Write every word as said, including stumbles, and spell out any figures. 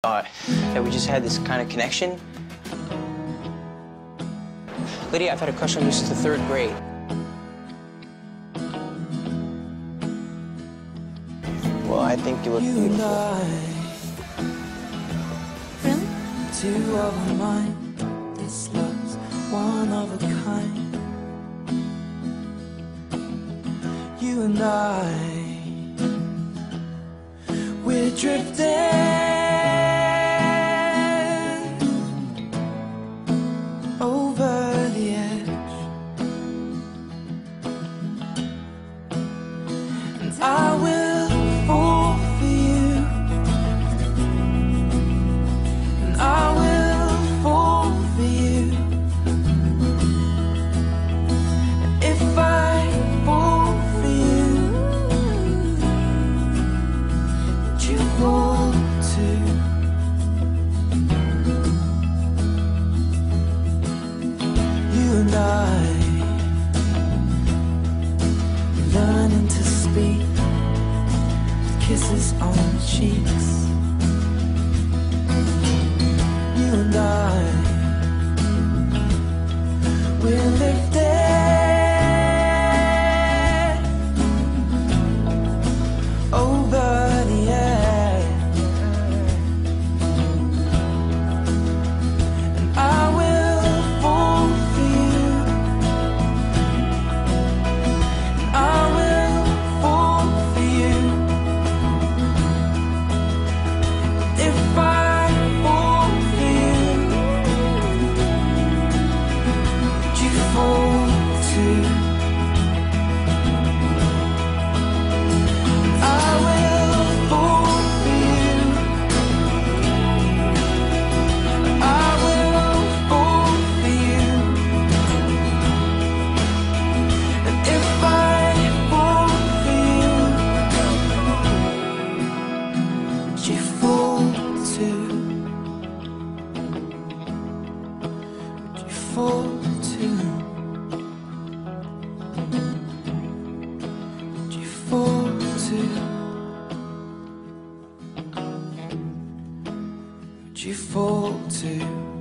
thought that we just had this kind of connection. Lydia, I've had a crush on you since the third grade. Well, I think you look you beautiful. Really? Two of a mind, this love's one of a kind. You and I, we're drifting over the edge, and I will fall for you, and I will fall for you, and if I fall for you, would you fall too? And I, learning to speak with kisses on the cheeks. You and I, we're lifted over the edge, and I will fall for you. Fall too? Would you fall too? Would you fall too?